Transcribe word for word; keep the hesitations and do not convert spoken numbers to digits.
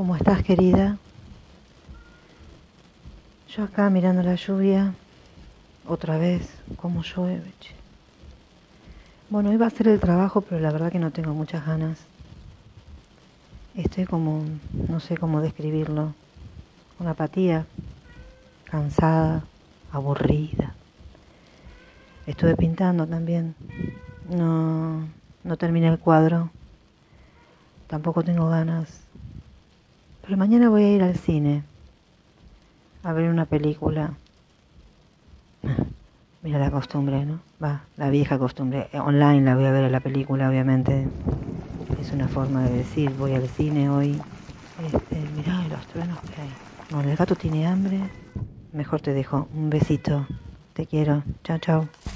¿Cómo estás, querida? Yo acá mirando la lluvia, otra vez, cómo llueve, che. Bueno, iba a hacer el trabajo, pero la verdad que no tengo muchas ganas. Estoy como, no sé cómo describirlo, con apatía, cansada, aburrida. Estuve pintando también. No, no terminé el cuadro. Tampoco tengo ganas. Pero mañana voy a ir al cine a ver una película. Mira la costumbre, ¿no? Va, la vieja costumbre. Eh, Online la voy a ver a la película, obviamente. Es una forma de decir, voy al cine hoy. Este, mirá los truenos que hay. Bueno, el gato tiene hambre. Mejor te dejo. Un besito. Te quiero. Chao, chao.